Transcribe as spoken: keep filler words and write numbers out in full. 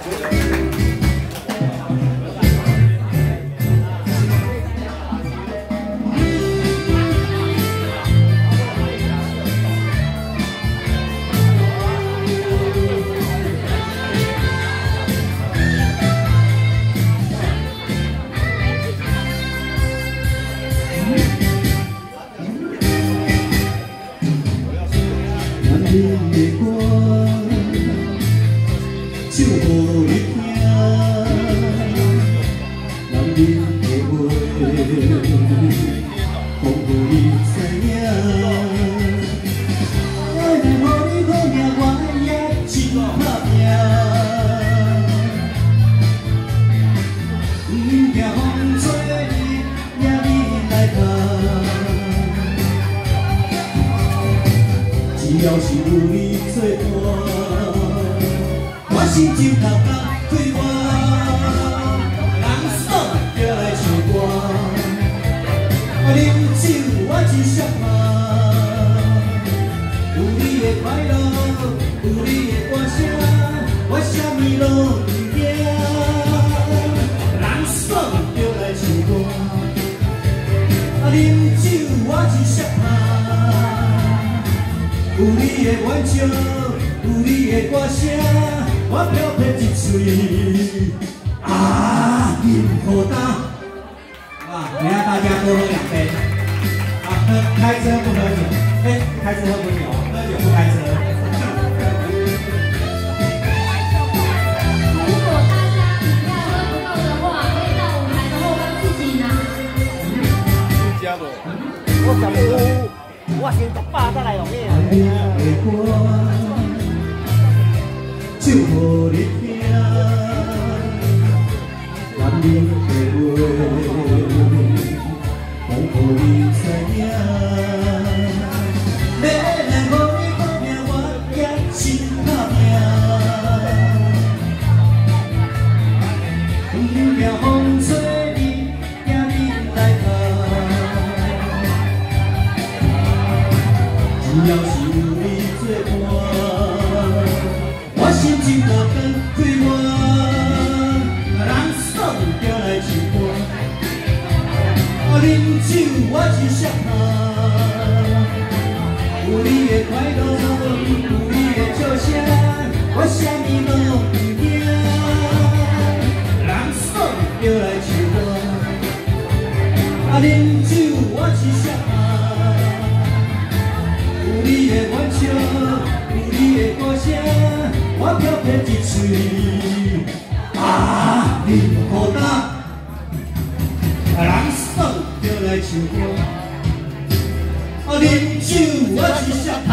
只要是有你作伴，我心就感觉快活。人爽就来唱歌，我啉酒我真寂寞。有你的快乐，有你的歌声，我啥物拢不惊。人爽就来唱歌，我啉酒我真寂寞。 有你的欢笑，有你的歌声，我飘撇一嘴啊，任何大啊！等下大家多喝两杯啊！喝开车不喝酒，哎，开车喝不酒，喝酒不开车。 如果大家饮料喝不够的话，可以到舞台的后方自己拿。 加不？我感觉。 我先十百再来容易啊！ 就互你听，男人的话，讲互你知影。要来互你保命，我也真打拼。不惊风吹你，惊你来打。 只要是有你作伴，我心情就变快活。人爽就来唱歌，我啉酒我真寂寞。有你的快乐，有你的笑声，我啥物拢不惊。人爽就来唱歌，我啉酒我真寂寞。 有你的欢笑，有你的歌声，我飘撇一嘴啊，任何打，人爽就来唱歌，我啉酒我真寂寞。